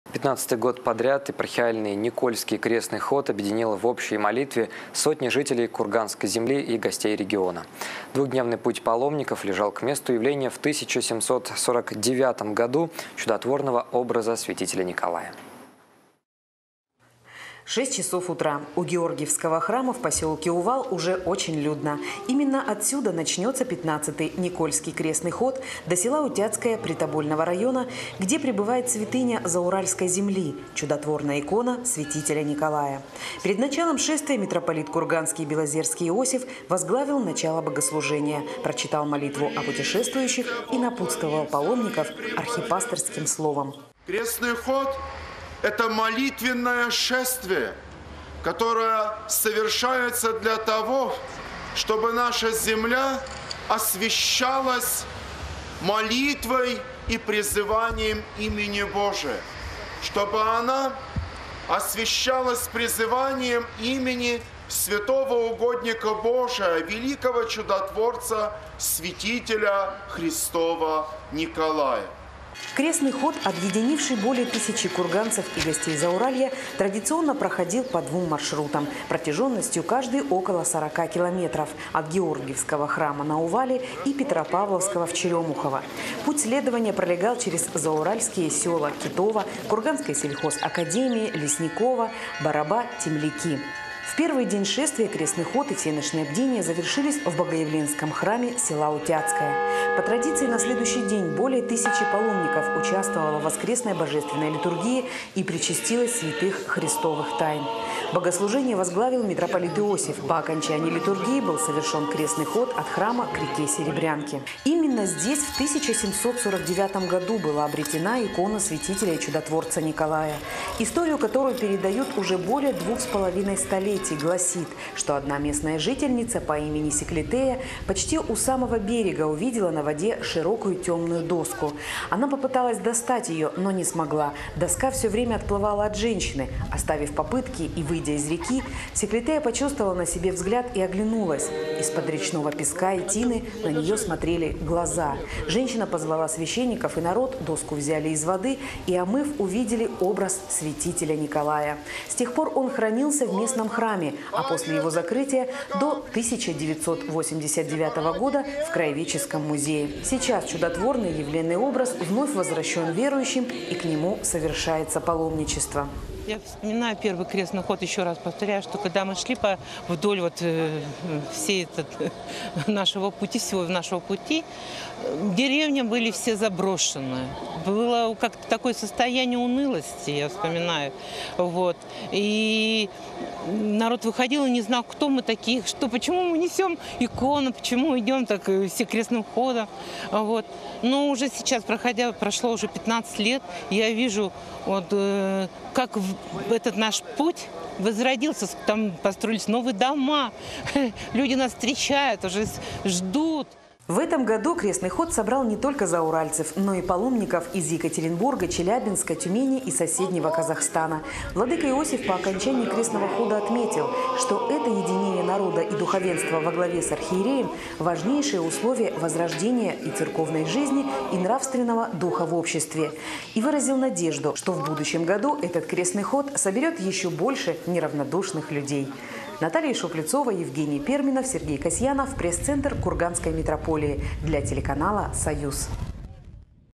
15-й год подряд епархиальный Никольский крестный ход объединил в общей молитве сотни жителей Курганской земли и гостей региона. Двухдневный путь паломников лежал к месту явления в 1749 году чудотворного образа святителя Николая. 6 часов утра. У Георгиевского храма в поселке Увал уже очень людно. Именно отсюда начнется 15-й Никольский крестный ход до села Утяцкое Притобольного района, где пребывает святыня Зауральской земли, чудотворная икона святителя Николая. Перед началом шествия митрополит Курганский и Белозерский Иосиф возглавил начало богослужения, прочитал молитву о путешествующих и напутствовал паломников архипасторским словом. Крестный ход – это молитвенное шествие, которое совершается для того, чтобы наша земля освящалась молитвой и призыванием имени Божия, чтобы она освящалась призыванием имени святого угодника Божия, великого чудотворца, святителя Христова Николая. Крестный ход, объединивший более 1000 курганцев и гостей Зауралья, традиционно проходил по 2 маршрутам, протяженностью каждый около 40 километров от Георгиевского храма на Увале и Петропавловского в Черемухово. Путь следования пролегал через зауральские села Китово, Курганской сельхозакадемии, Лесникова, Бараба, Темляки. В первый день шествия крестный ход и всеночные бдения завершились в Богоявленском храме села Утяцкое. По традиции на следующий день более 1000 паломников участвовало в воскресной божественной литургии и причастилось святых христовых тайн. Богослужение возглавил митрополит Иосиф. По окончании литургии был совершен крестный ход от храма к реке Серебрянке. Именно здесь в 1749 году была обретена икона святителя и чудотворца Николая. Историю, которую передают уже более 2,5 столетий, гласит, что одна местная жительница по имени Секлитея почти у самого берега увидела на воде широкую темную доску. Она попыталась достать ее, но не смогла. Доска все время отплывала от женщины. Оставив попытки и выйдя из реки, Секлитея почувствовала на себе взгляд и оглянулась. Из-под речного песка и тины на нее смотрели глаза. Женщина позвала священников и народ, доску взяли из воды и, омыв, увидели образ святителя Николая. С тех пор он хранился в местном храме, а после его закрытия до 1989 года в Краеведческом музее. Сейчас чудотворный явленный образ вновь возвращен верующим, и к нему совершается паломничество. Я вспоминаю первый крестный ход, еще раз повторяю, что когда мы шли вдоль всей нашего пути, деревни были все заброшены. Было как-то такое состояние унылости, я вспоминаю. И народ выходил и не знал, кто мы такие, почему мы несем икону, почему идем так все крестным ходом. Но уже сейчас, прошло уже 15 лет, я вижу, как этот наш путь возродился, там построились новые дома, люди нас встречают, уже ждут. В этом году крестный ход собрал не только зауральцев, но и паломников из Екатеринбурга, Челябинска, Тюмени и соседнего Казахстана. Владыка Иосиф по окончании крестного хода отметил, что это единение народа и духовенства во главе с архиереем – важнейшие условия возрождения и церковной жизни, и нравственного духа в обществе. И выразил надежду, что в будущем году этот крестный ход соберет еще больше неравнодушных людей. Наталья Шуплецова, Евгений Перминов, Сергей Касьянов, пресс-центр Курганской митрополии для телеканала «Союз».